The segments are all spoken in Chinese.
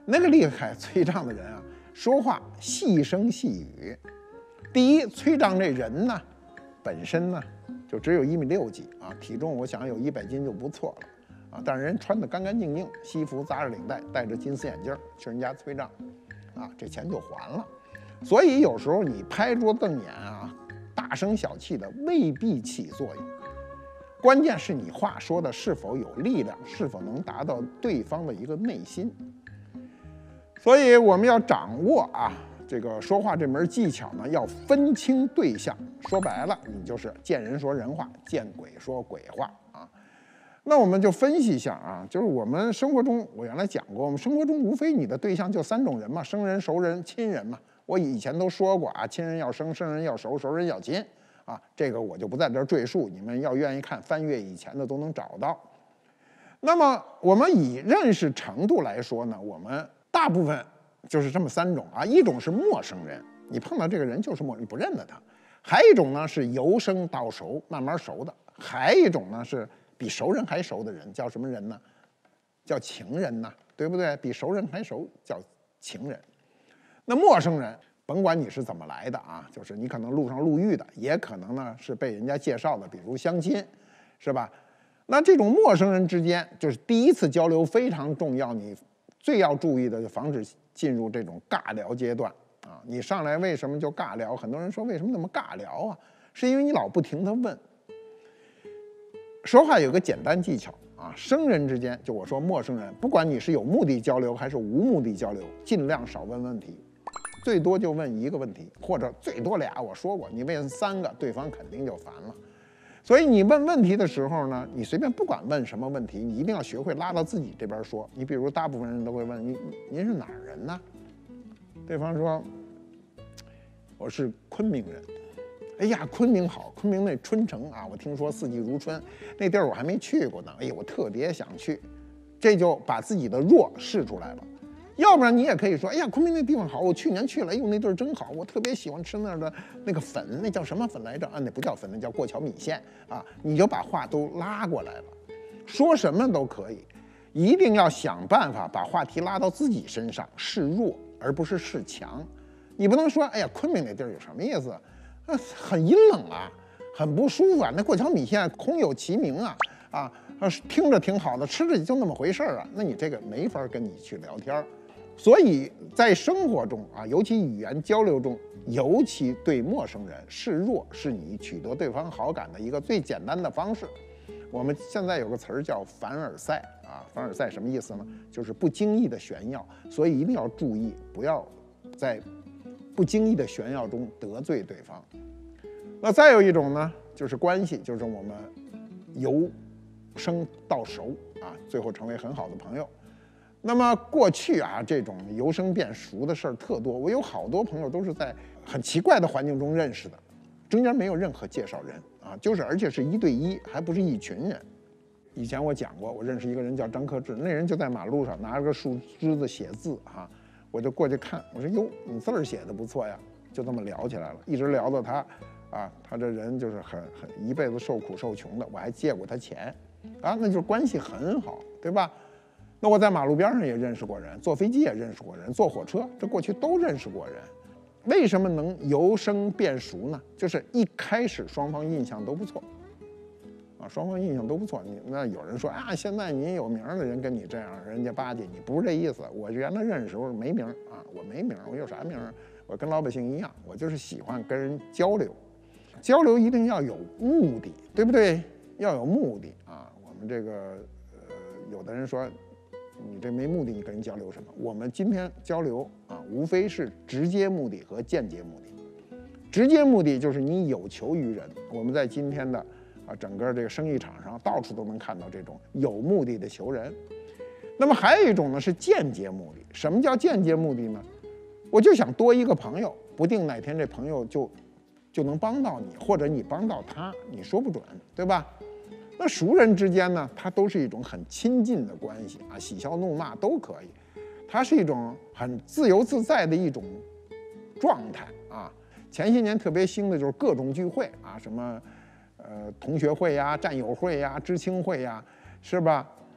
那个厉害崔丈的人啊，说话细声细语。第一，崔丈这人呢，本身呢就只有1.6米几啊，体重我想有100斤就不错了啊。但是人穿得干干净净，西服扎着领带，戴着金丝眼镜，去人家崔丈，啊，这钱就还了。所以有时候你拍桌瞪眼啊，大声小气的未必起作用。关键是你话说的是否有力量，是否能达到对方的一个内心。所以我们要掌握啊。这个说话这门技巧呢，要分清对象。说白了，你就是见人说人话，见鬼说鬼话啊。那我们就分析一下啊，就是我们生活中，我原来讲过，我们生活中无非你的对象就3种人嘛，生人、熟人、亲人嘛。我以前都说过啊，亲人要生，生人要熟，熟人要亲啊。这个我就不在这儿赘述，你们要愿意看，翻阅以前的都能找到。那么我们以认识程度来说呢，我们大部分就是这么3种啊，一种是陌生人，你碰到这个人就是陌生，你不认得他；还一种呢是由生到熟，慢慢熟的；还一种呢是比熟人还熟的人，叫什么人呢？叫情人呐，对不对？比熟人还熟，叫情人。那陌生人，甭管你是怎么来的啊，就是你可能路上路遇的，也可能呢是被人家介绍的，比如相亲，是吧？那这种陌生人之间，就是第一次交流非常重要，你最要注意的就防止进入这种尬聊阶段啊！你上来为什么就尬聊？很多人说为什么那么尬聊啊？是因为你老不停地问。说话有个简单技巧啊，生人之间，就我说陌生人，不管你是有目的交流还是无目的交流，尽量少问问题，最多就问1个问题，或者最多俩。我说过，你问3个，对方肯定就烦了。所以你问问题的时候呢，你随便不管问什么问题，你一定要学会拉到自己这边说。你比如大部分人都会问您是哪儿人呢？对方说我是昆明人。哎呀，昆明好，昆明那春城啊，我听说四季如春，那地儿我还没去过呢。哎呀，我特别想去，这就把自己的弱示出来了。要不然你也可以说，哎呀，昆明那地方好，我去年去了，哎呦，那地儿真好，我特别喜欢吃那儿的那个粉，那叫什么粉来着？啊，那不叫粉，那叫过桥米线啊。你就把话都拉过来了，说什么都可以，一定要想办法把话题拉到自己身上，示弱而不是示强。你不能说，哎呀，昆明那地儿有什么意思？很阴冷啊，很不舒服啊，那过桥米线空有其名啊，听着挺好的，吃着就那么回事儿啊，那你这个没法跟你去聊天。所以在生活中啊，尤其语言交流中，尤其对陌生人示弱，是你取得对方好感的一个最简单的方式。我们现在有个词儿叫凡尔赛啊，凡尔赛什么意思呢？就是不经意的炫耀，所以一定要注意，不要在不经意的炫耀中得罪对方。那再有一种呢，就是关系，就是我们由生到熟啊，最后成为很好的朋友。那么过去啊，这种由生变熟的事儿特多，我有好多朋友都是在很奇怪的环境中认识的，中间没有任何介绍人啊，就是而且是1对1，还不是一群人。以前我讲过，我认识一个人叫张克志，那人就在马路上拿着个树枝子写字啊，我就过去看，我说哟，你字儿写的不错呀，就这么聊起来了，一直聊到他啊，他这人就是很一辈子受苦受穷的，我还借过他钱啊，那就是关系很好，对吧？那我在马路边上也认识过人，坐飞机也认识过人，坐火车这过去都认识过人。为什么能由生变熟呢？就是一开始双方印象都不错啊，双方印象都不错。那有人说啊，现在您有名的人跟你这样，人家巴结你，不是这意思。我原来认识时候没名啊，我没名，我有啥名？我跟老百姓一样，我就是喜欢跟人交流，交流一定要有目的，对不对？要有目的啊。我们这个有的人说你这没目的，你跟人交流什么？我们今天交流啊，无非是直接目的和间接目的。直接目的就是你有求于人。我们在今天的整个这个生意场上，到处都能看到这种有目的的求人。那么还有一种呢是间接目的。什么叫间接目的呢？我就想多一个朋友，不定哪天这朋友就能帮到你，或者你帮到他，你说不准，对吧？那熟人之间呢，它都是一种很亲近的关系啊，喜笑怒骂都可以，它是一种很自由自在的一种状态啊。前些年特别兴的就是各种聚会啊，什么同学会呀、战友会呀、知青会呀，是吧？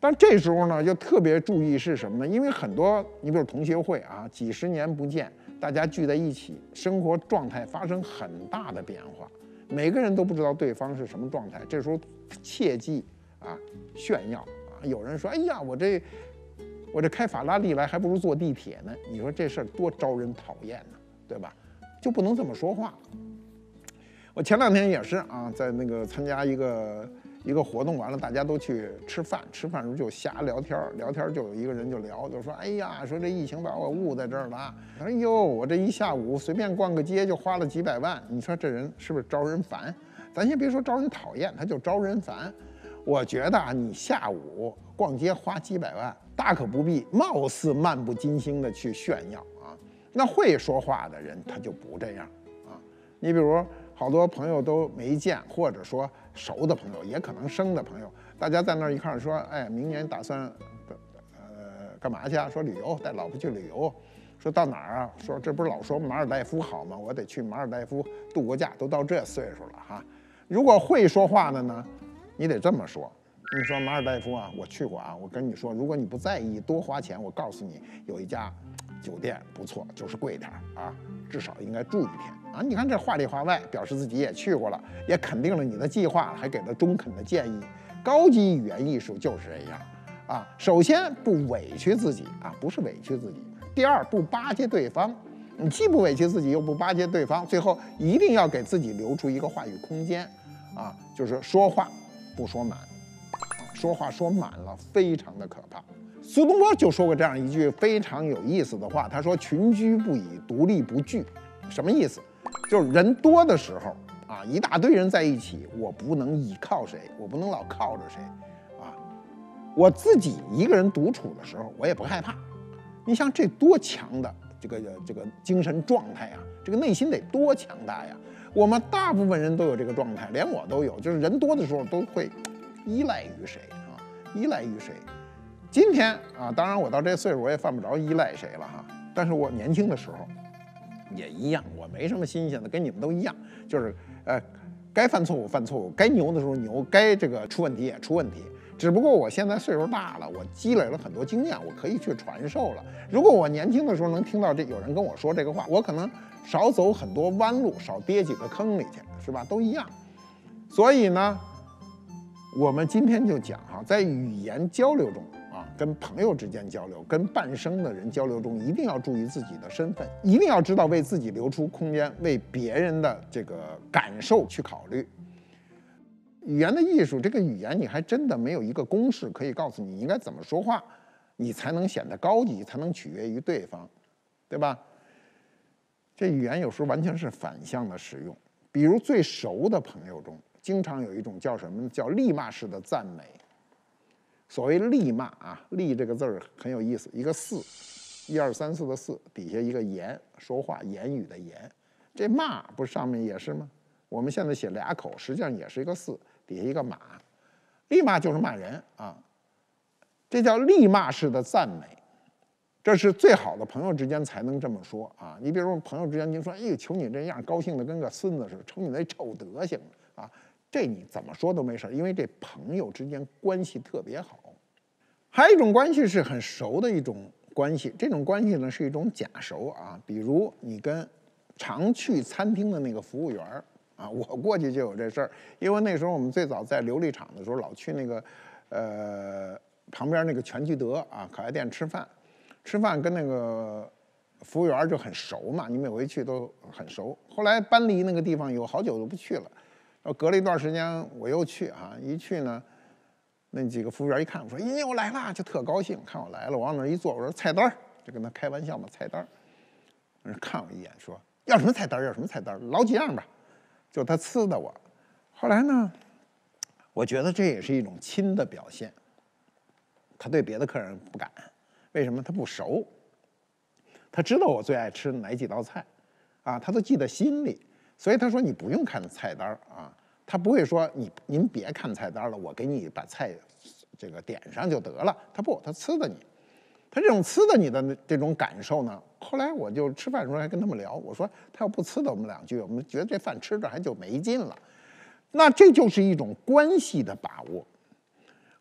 但这时候呢，就特别注意是什么呢？因为很多，你比如同学会啊，几十年不见，大家聚在一起，生活状态发生很大的变化，每个人都不知道对方是什么状态。这时候切忌啊炫耀啊！有人说：“哎呀，我这开法拉利来，还不如坐地铁呢。”你说这事儿多招人讨厌呢，对吧？就不能这么说话。我前2天也是啊，在那个参加一个活动，完了大家都去吃饭，吃饭时候就瞎聊天，聊天就有一个人就聊，就说：“哎呀，说这疫情把我误在这儿了。哎呦，我这一下午随便逛个街就花了几百万，你说这人是不是招人烦？咱先别说招人讨厌，他就招人烦。我觉得啊，你下午逛街花几百万，大可不必貌似漫不经心的去炫耀啊。那会说话的人他就不这样啊。你比如。”好多朋友都没见，或者说熟的朋友，也可能生的朋友，大家在那儿一块儿说，哎，明年打算干嘛去啊？说旅游，带老婆去旅游。说到哪儿啊？说这不是老说马尔代夫好吗？我得去马尔代夫度过假，都到这岁数了哈。如果会说话的呢，你得这么说。你说马尔代夫啊，我去过啊，我跟你说，如果你不在意多花钱，我告诉你有一家酒店不错，就是贵点啊，至少应该住1天啊。你看这话里话外表示自己也去过了，也肯定了你的计划，还给了中肯的建议。高级语言艺术就是这样啊。首先不委屈自己啊，不是委屈自己。第二，不巴结对方，你既不委屈自己，又不巴结对方，最后一定要给自己留出一个话语空间啊，就是说话不说满。说话说满了，非常的可怕。苏东坡就说过这样一句非常有意思的话，他说：“群居不以独立不惧。”什么意思？就是人多的时候啊，一大堆人在一起，我不能依靠谁，我不能老靠着谁啊。我自己一个人独处的时候，我也不害怕。你想这多强的这个精神状态啊，这个内心得多强大呀！我们大部分人都有这个状态，连我都有，就是人多的时候都会依赖于谁啊？依赖于谁？今天啊，当然我到这岁数，我也犯不着依赖谁了哈。但是我年轻的时候也一样，我没什么新鲜的，跟你们都一样，就是该犯错误犯错误，该牛的时候牛，该这个出问题也出问题。只不过我现在岁数大了，我积累了很多经验，我可以去传授了。如果我年轻的时候能听到有人跟我说这个话，我可能少走很多弯路，少跌几个坑里去，是吧？都一样。所以呢，我们今天就讲哈，在语言交流中啊，跟朋友之间交流，跟半生的人交流中，一定要注意自己的身份，一定要知道为自己留出空间，为别人的这个感受去考虑。语言的艺术，这个语言你还真的没有一个公式可以告诉你应该怎么说话，你才能显得高级，才能取悦于对方，对吧？这语言有时候完全是反向的使用，比如最熟的朋友中，经常有一种叫什么呢？叫励骂式的赞美。所谓励骂啊，励这个字儿很有意思，一个四，1、2、3、4的4，底下一个言，说话言语的言。这骂不上面也是吗？我们现在写俩口，实际上也是一个4，底下一个马。励骂就是骂人啊，这叫励骂式的赞美。这是最好的朋友之间才能这么说啊！你比如说朋友之间，您说，哎，瞅你这样，高兴的跟个孙子似的，瞅你那臭德行啊！这你怎么说都没事，因为这朋友之间关系特别好。还有一种关系是很熟的一种关系，这种关系呢是一种假熟啊。比如你跟常去餐厅的那个服务员啊，我过去就有这事儿，因为那时候我们最早在琉璃厂的时候，老去那个旁边那个全聚德啊烤鸭店吃饭跟那个服务员就很熟嘛，你每回去都很熟。后来搬离那个地方有好久都不去了，然后隔了一段时间我又去啊，一去呢，那几个服务员一看我说：“咦，我来了！”就特高兴，看我来了，往那一坐，我说：“菜单儿。”就跟他开玩笑嘛，菜单儿。人看我一眼说：“要什么菜单儿？要什么菜单儿？老几样吧。”就他呲的我。后来呢，我觉得这也是一种亲的表现。他对别的客人不敢。为什么？他不熟，他知道我最爱吃哪几道菜，啊，他都记在心里，所以他说你不用看菜单啊，他不会说您别看菜单了，我给你把菜这个点上就得了，他呲的你，他这种呲的你的这种感受呢，后来我就吃饭的时候还跟他们聊，我说他要不呲的我们2句，我们觉得这饭吃着还就没劲了，那这就是一种关系的把握。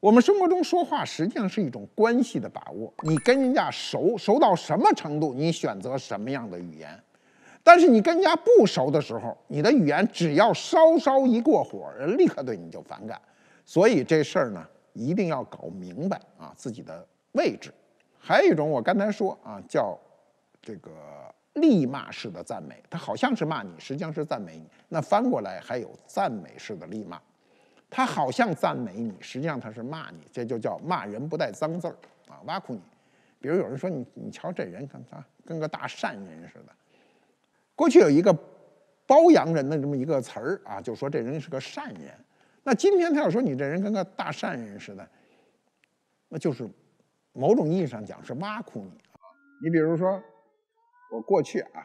我们生活中说话实际上是一种关系的把握，你跟人家熟到什么程度，你选择什么样的语言。但是你跟人家不熟的时候，你的语言只要稍稍一过火，人立刻对你就反感。所以这事儿呢，一定要搞明白啊自己的位置。还有一种我刚才说啊，叫这个励骂式的赞美，它好像是骂你，实际上是赞美你。那翻过来还有赞美式的励骂，它好像赞美你，实际上它是骂你，这就叫骂人不带脏字儿啊，挖苦你。比如有人说你瞧这人跟个大善人似的。过去有一个褒扬人的这么一个词儿啊，就说这人是个善人。那今天他要说你这人跟个大善人似的，那就是某种意义上讲是挖苦你啊。你比如说，我过去啊，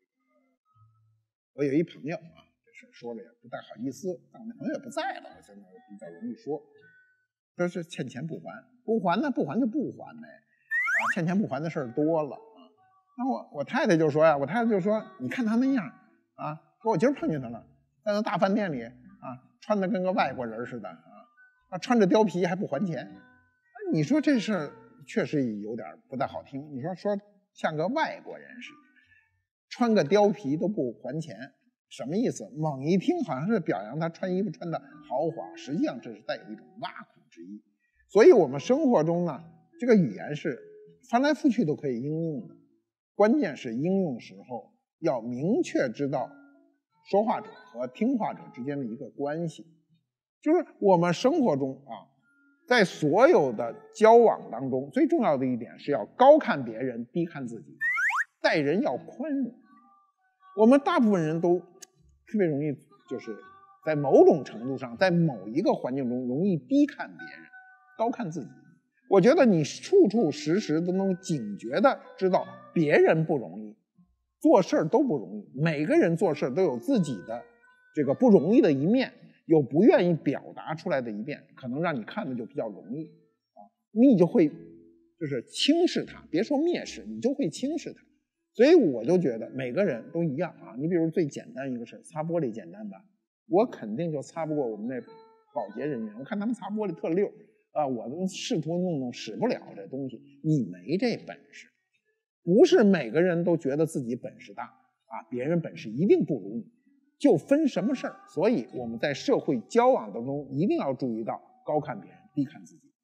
我有一朋友啊，这事说了也不太好意思，但我那朋友也不在了，我现在比较容易说。他是欠钱不还，不还呢，不还就不还呗，啊，欠钱不还的事儿多了。那我太太就说呀，我太太就说，你看他那样啊，说我今儿碰见他了，在那大饭店里啊，穿的跟个外国人似的啊，穿着貂皮还不还钱，你说这事儿确实有点不太好听。你说像个外国人似的，穿个貂皮都不还钱，什么意思？猛一听好像是表扬他穿衣服穿的豪华，实际上这是带有一种挖苦之意。所以我们生活中呢，这个语言是翻来覆去都可以应用的。关键是应用时候要明确知道说话者和听话者之间的一个关系，就是我们生活中啊，在所有的交往当中，最重要的一点是要高看别人，低看自己，待人要宽容。我们大部分人都特别容易，就是在某种程度上，在某一个环境中容易低看别人，高看自己。我觉得你处处时时都能警觉的知道别人不容易，做事都不容易，每个人做事都有自己的这个不容易的一面，有不愿意表达出来的一面，可能让你看的就比较容易啊，你就会就是轻视他，别说蔑视，你就会轻视他。所以我就觉得每个人都一样啊，你比如最简单一个事，擦玻璃简单吧，我肯定就擦不过我们那保洁人员，我看他们擦玻璃特溜啊，我们试图弄使不了这东西，你没这本事。不是每个人都觉得自己本事大啊，别人本事一定不如你，就分什么事儿。所以我们在社会交往当中一定要注意到高看别人，低看自己。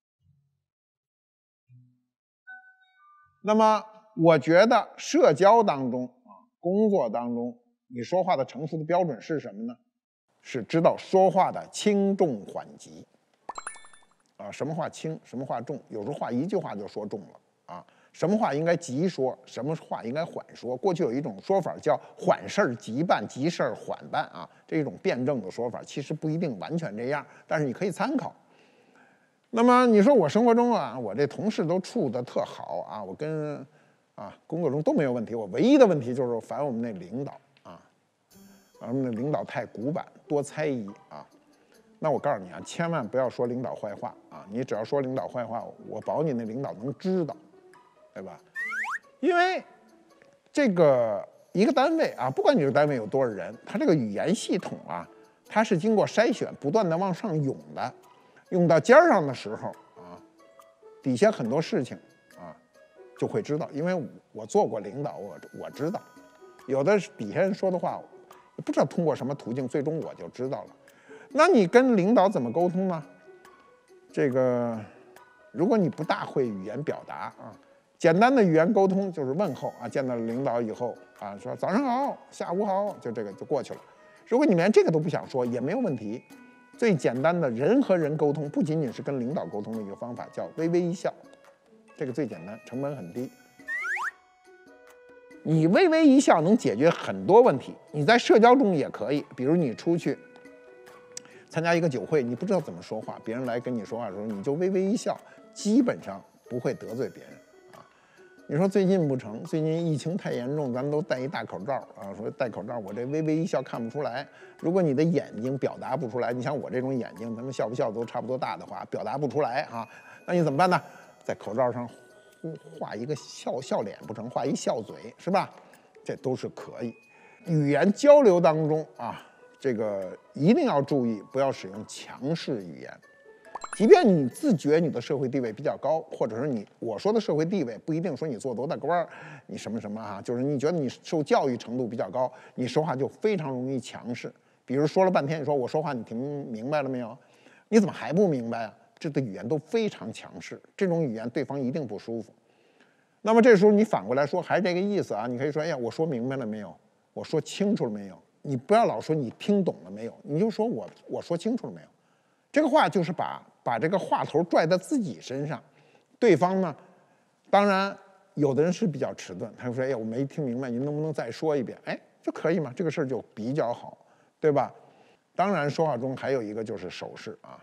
那么我觉得社交当中啊，工作当中，你说话的成熟的标准是什么呢？是知道说话的轻重缓急。啊，什么话轻，什么话重，有时候话一句话就说重了啊。什么话应该急说，什么话应该缓说。过去有一种说法叫缓事儿急办，急事儿缓办啊，这种辩证的说法其实不一定完全这样，但是你可以参考。那么你说我生活中啊，我这同事都处得特好啊，我跟工作中都没有问题，我唯一的问题就是烦我们那领导啊，我们那领导太古板，多猜疑啊。那我告诉你啊，千万不要说领导坏话啊！你只要说领导坏话，我保你那领导能知道，对吧？因为这个一个单位啊，不管你这个单位有多少人，它这个语言系统啊，它是经过筛选，不断的往上涌的。涌到尖儿上的时候啊，底下很多事情啊就会知道，因为我做过领导，我知道，有的底下人说的话，不知道通过什么途径，最终我就知道了。那你跟领导怎么沟通呢？这个，如果你不大会语言表达啊，简单的语言沟通就是问候啊，见到领导以后啊，说早上好，下午好，就这个就过去了。如果你连这个都不想说，也没有问题。最简单的人和人沟通，不仅仅是跟领导沟通的一个方法，叫微微一笑，这个最简单，成本很低。你微微一笑能解决很多问题。你在社交中也可以，比如你出去参加一个酒会，你不知道怎么说话，别人来跟你说话的时候，你就微微一笑，基本上不会得罪别人啊。你说最近不成，最近疫情太严重，咱们都戴一大口罩啊，说戴口罩，我这微微一笑看不出来。如果你的眼睛表达不出来，你像我这种眼睛，咱们笑不笑都差不多大的话，表达不出来啊，那你怎么办呢？在口罩上画一个笑脸不成，画一笑嘴是吧？这都是可以。语言交流当中啊，这个一定要注意，不要使用强势语言。 即便你自觉你的社会地位比较高，或者是我说的社会地位不一定说你做多大官儿，你什么什么啊，就是你觉得你受教育程度比较高，你说话就非常容易强势。比如说了半天，你说我说话你听明白了没有？你怎么还不明白啊？这的语言都非常强势，这种语言对方一定不舒服。那么这时候你反过来说还是这个意思啊，你可以说，哎呀，我说明白了没有？我说清楚了没有？你不要老说你听懂了没有，你就说我说清楚了没有？这个话就是把这个话头拽在自己身上，对方呢，当然有的人是比较迟钝，他就说，哎呀，我没听明白，您能不能再说一遍？哎，就可以嘛，这个事儿就比较好，对吧？当然说话中还有一个就是手势啊，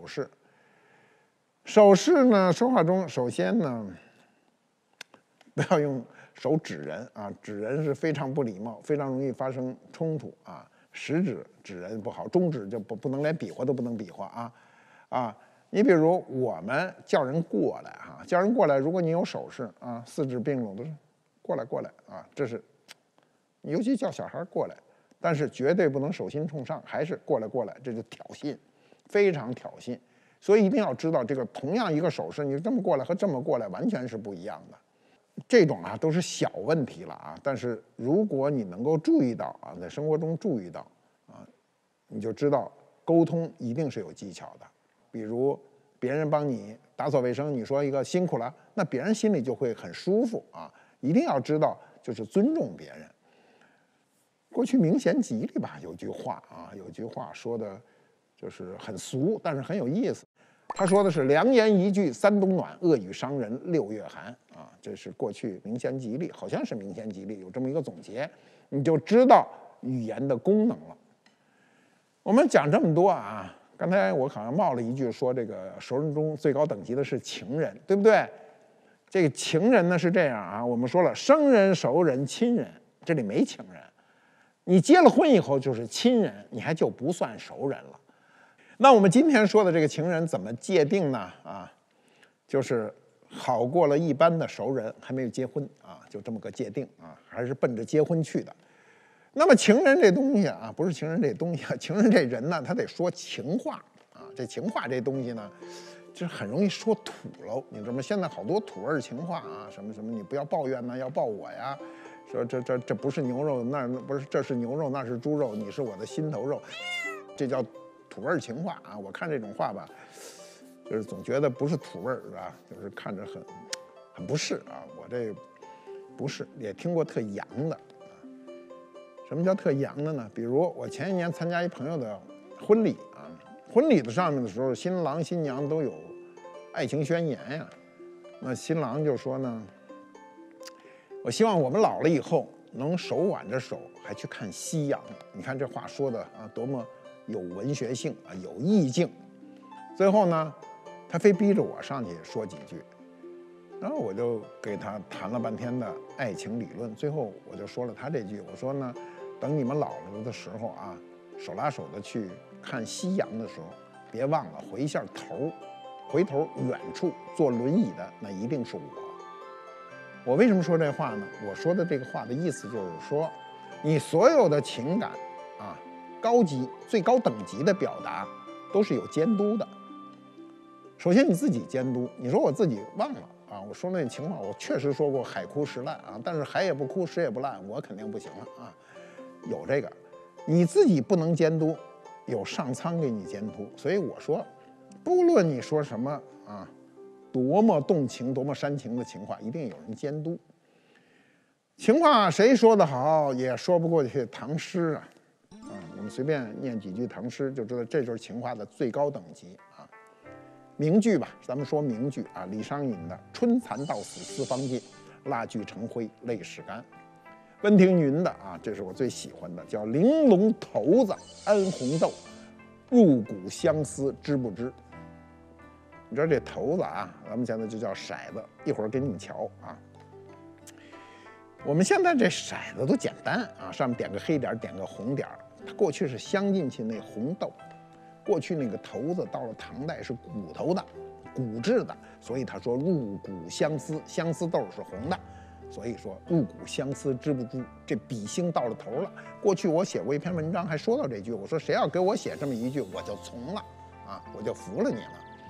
手势呢，说话中首先呢，不要用手指人啊，指人是非常不礼貌，非常容易发生冲突啊。食指指人不好，中指就不能连比划都不能比划啊。你比如我们叫人过来哈，叫人过来，如果你有手势啊，四指并拢都是过来啊，这是尤其叫小孩过来，但是绝对不能手心冲上，还是过来，这就挑衅，非常挑衅。所以一定要知道，这个同样一个手势，你这么过来和这么过来完全是不一样的。这种啊都是小问题了啊，但是如果你能够注意到啊，在生活中注意到啊，你就知道沟通一定是有技巧的。比如别人帮你打扫卫生，你说一个辛苦了，那别人心里就会很舒服啊。一定要知道就是尊重别人。过去《明贤集》里吧有句话啊，有句话说的就是很俗，但是很有意思。他说的是良言一句三冬暖，恶语伤人六月寒啊，这是过去《明贤集》里，好像是《明贤集》里有这么一个总结，你就知道语言的功能了。我们讲这么多啊，刚才我好像冒了一句说这个熟人中最高等级的是情人，对不对？这个情人呢是这样啊，我们说了生人、熟人、亲人，这里没情人，你结了婚以后就是亲人，你还就不算熟人了。那我们今天说的这个情人怎么界定呢？啊，就是好过了一般的熟人，还没有结婚啊，就这么个界定啊，还是奔着结婚去的。那么情人这东西啊，不是情人这东西啊，情人这人呢，他得说情话啊。这情话这东西呢，就是很容易说土喽。你知道吗？现在好多土味情话啊，什么什么，你不要抱怨呢，要抱我呀。说这不是牛肉，那不是，这是牛肉，那是猪肉，你是我的心头肉，这叫土味情话啊。我看这种话吧，就是总觉得不是土味是吧？就是看着很不是啊。我这不是，也听过特洋的。什么叫特洋的呢？比如我前一年参加一朋友的婚礼啊，婚礼的上面的时候，新郎新娘都有爱情宣言呀。那新郎就说呢，我希望我们老了以后能手挽着手还去看夕阳。你看这话说的啊，多么有文学性啊，有意境。最后呢，他非逼着我上去说几句，然后我就给他谈了半天的爱情理论。最后我就说了他这句，我说呢，等你们老了的时候啊，手拉手的去看夕阳的时候，别忘了回一下头，回头远处坐轮椅的那一定是我。我为什么说这话呢？我说的这个话的意思就是说，你所有的情感啊，高级最高等级的表达都是有监督的。首先你自己监督，你说我自己忘了啊，我说那情话，我确实说过海枯石烂啊，但是海也不枯，石也不烂，我肯定不行了啊。有这个，你自己不能监督，有上苍给你监督。所以我说，不论你说什么啊，多么动情、多么煽情的情话，一定有人监督。情话谁说得好，也说不过去唐诗啊。我们随便念几句唐诗，就知道这就是情话的最高等级啊。名句吧，咱们说名句啊，李商隐的“春蚕到死丝方尽，蜡炬成灰泪始干”。温庭筠的啊，这是我最喜欢的，叫“玲珑骰子安红豆，入骨相思知不知”。你知道这骰子啊，咱们现在就叫骰子，一会儿给你们瞧啊。我们现在这骰子都简单啊，上面点个黑点，点个红点。它过去是镶进去那红豆，过去那个骰子到了唐代是骨头的，骨质的，所以他说入骨相思，相思豆是红的，所以说入骨相思知不知？这比兴到了头了。过去我写过一篇文章，还说到这句，我说谁要给我写这么一句，我就从了啊，我就服了你了。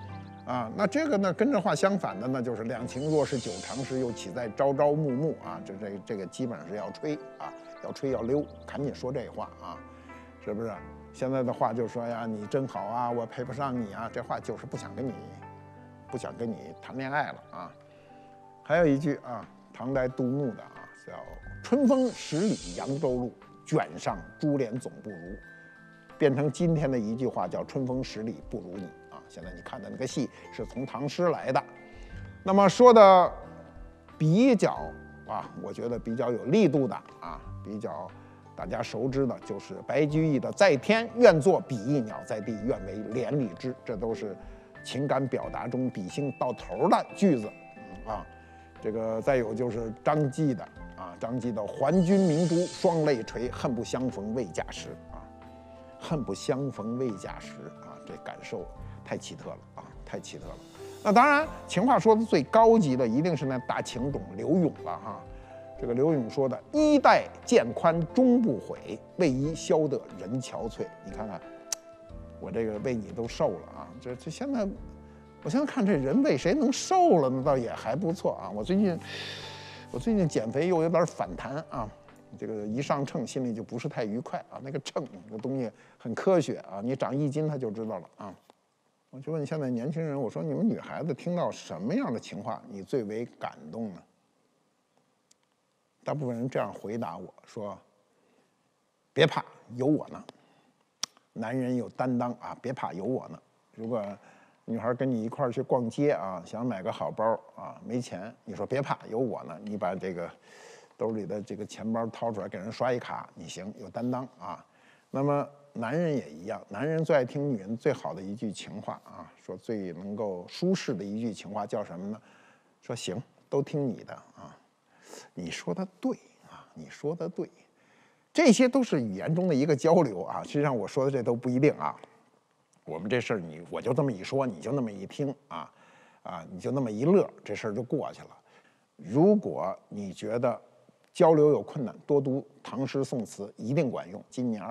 啊，那这个呢，跟这话相反的呢，就是两情若是久长时，又岂在朝朝暮暮啊？这个基本上是要吹啊，要吹要溜，赶紧说这话啊，是不是？现在的话就说呀，你真好啊，我配不上你啊，这话就是不想跟你谈恋爱了啊。还有一句啊，唐代杜牧的啊，叫“春风十里扬州路，卷上珠帘总不如”，变成今天的一句话叫“春风十里不如你”啊。现在你看的那个戏是从唐诗来的，那么说的比较啊，我觉得比较有力度的啊，比较大家熟知的就是白居易的“在天愿作比翼鸟，在地愿为连理枝”，这都是情感表达中比兴到头的句子啊。这个再有就是张继的啊，张继的“还君明珠双泪垂，恨不相逢未嫁时”啊，恨不相逢未嫁时啊，这感受太奇特了啊，太奇特了。那当然，情话说的最高级的一定是那大情种柳永了哈。这个柳永说的“衣带渐宽终不悔，为伊消得人憔悴”。你看看，我这个为你都瘦了啊！这现在，我现在看这人为谁能瘦了呢？倒也还不错啊。我最近减肥又有点反弹啊。这个一上秤心里就不是太愉快啊。那个秤这东西很科学啊，你长1斤他就知道了啊。我就问现在年轻人，我说你们女孩子听到什么样的情话你最为感动呢？大部分人这样回答我说：“别怕，有我呢。男人有担当啊，别怕，有我呢。如果女孩跟你一块儿去逛街啊，想买个好包啊，没钱，你说别怕，有我呢。你把这个兜里的这个钱包掏出来，给人刷一卡，你行，有担当啊。那么男人也一样，男人最爱听女人最好的一句情话啊，说最能够舒适的一句情话叫什么呢？说行，都听你的啊。”你说的对啊，你说的对，这些都是语言中的一个交流啊。实际上我说的这都不一定啊。我们这事儿我就这么一说，你就那么一听啊，你就那么一乐，这事儿就过去了。如果你觉得交流有困难，多读唐诗宋词一定管用。今年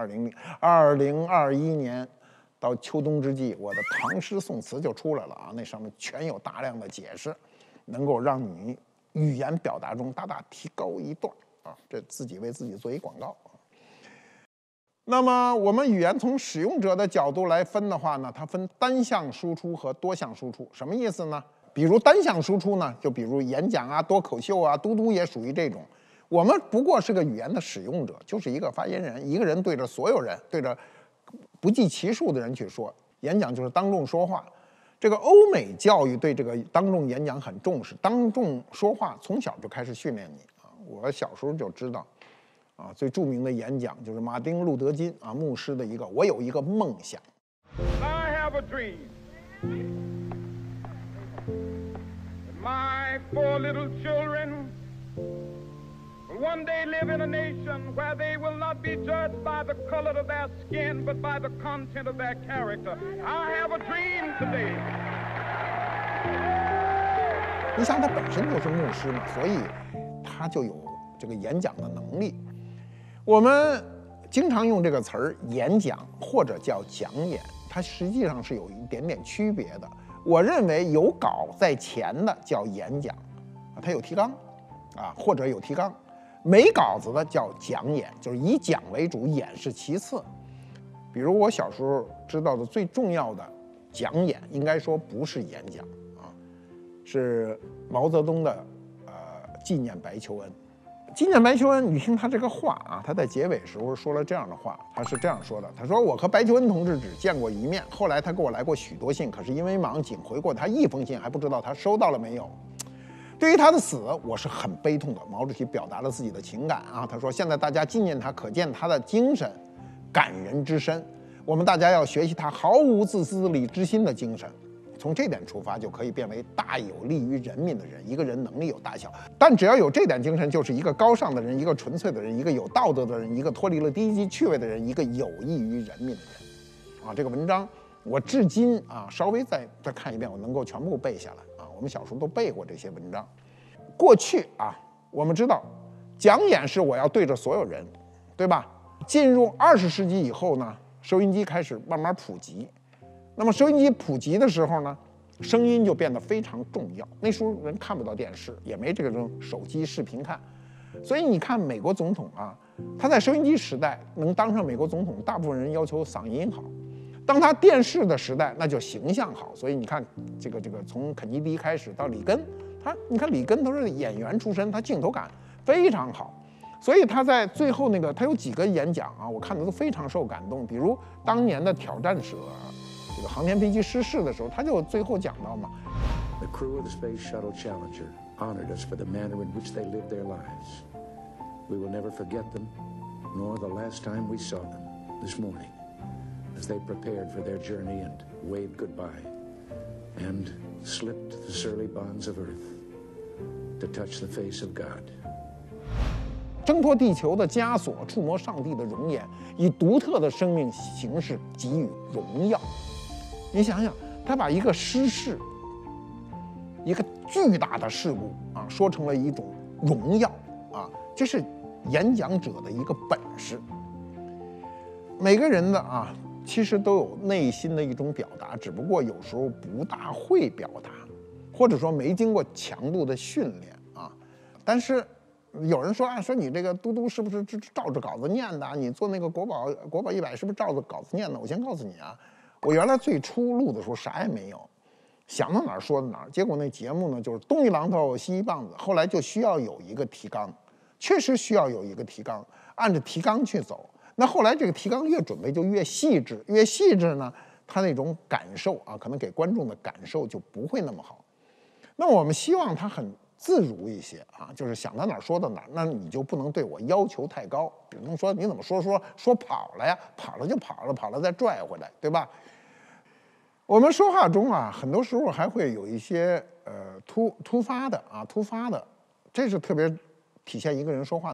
2021年到秋冬之际，我的唐诗宋词就出来了啊，那上面全有大量的解释，能够让你语言表达中大大提高一段啊，这自己为自己做一广告啊。那么我们语言从使用者的角度来分的话呢，它分单向输出和多向输出。什么意思呢？比如单向输出呢，就比如演讲啊、脱口秀啊，嘟嘟也属于这种。我们不过是个语言的使用者，就是一个发言人，一个人对着所有人，对着不计其数的人去说。演讲就是当众说话。这个欧美教育对这个当众演讲很重视，当众说话从小就开始训练你啊。我小时候就知道，啊，最著名的演讲就是马丁·路德·金啊牧师的一个“我有一个梦想”。 I have a dream. My 4 little children will one day live in a nation where they will not be judged by the color of their skin, but by the content of their character. I have a dream today. 你想，他本身就是牧师嘛，所以他就有这个演讲的能力。我们经常用这个词儿“演讲”或者叫“讲演”，它实际上是有一点点区别的。我认为有稿在前的叫演讲，它有提纲，或者有提纲；没稿子的叫讲演，就是以讲为主，演是其次。比如我小时候知道的最重要的讲演，应该说不是演讲啊，是毛泽东的纪念白求恩。纪念白求恩，你听他这个话啊，他在结尾时候说了这样的话，他是这样说的：他说我和白求恩同志只见过一面，后来他给我来过许多信，可是因为忙仅回过他1封信，还不知道他收到了没有。对于他的死，我是很悲痛的。毛主席表达了自己的情感啊，他说现在大家纪念他，可见他的精神感人之深，我们大家要学习他毫无自私理之心的精神。从这点出发，就可以变为大有利于人民的人。一个人能力有大小，但只要有这点精神，就是一个高尚的人，一个纯粹的人，一个有道德的人，一个脱离了低级趣味的人，一个有益于人民的人。啊，这个文章我至今啊，稍微再看一遍，我能够全部背下来啊。我们小时候都背过这些文章。过去啊，我们知道讲演是我要对着所有人，对吧？进入20世纪以后呢，收音机开始慢慢普及。那么收音机普及的时候呢， 声音就变得非常重要。那时候人看不到电视，也没这种手机视频看，所以你看美国总统啊，他在收音机时代能当上美国总统，大部分人要求嗓音好。当他电视的时代，那就形象好。所以你看，这个从肯尼迪开始到里根，你看里根都是演员出身，他镜头感非常好。所以他在最后他有几个演讲啊，我看的都非常受感动。比如当年的挑战者，这个航天飞机失事的时候，他就最后讲到嘛 The crew of the Space Shuttle Challenger honored us for the manner in which they lived their lives. We will never forget them, nor the last time we saw them this morning, as they prepared for their journey and waved goodbye, and slipped the surly bonds of Earth to touch the face of God. 挣脱地球的枷锁，触摸上帝的容颜，以独特的生命形式给予荣耀。你想想，他把一个失事，一个巨大的事故啊，说成了一种荣耀啊，这是演讲者的一个本事。每个人的啊，其实都有内心的一种表达，只不过有时候不大会表达，或者说没经过强度的训练啊。但是有人说说你这个嘟嘟是不是照着稿子念的？你做那个国宝100是不是照着稿子念的？我先告诉你啊，我原来最初录的时候啥也没有，想到哪儿说到哪儿。结果那节目呢，就是东一榔头西一棒子，后来就需要有一个提纲，确实需要有一个提纲，按照提纲去走。那后来这个提纲越准备就越细致，越细致呢，他那种感受啊，可能给观众的感受就不会那么好。那我们希望他很自如一些啊，就是想到哪儿说到哪儿，那你就不能对我要求太高。比如说你怎么说跑了呀，跑了就跑了，跑了再拽回来，对吧？我们说话中啊，很多时候还会有一些突发的，这是特别体现一个人说话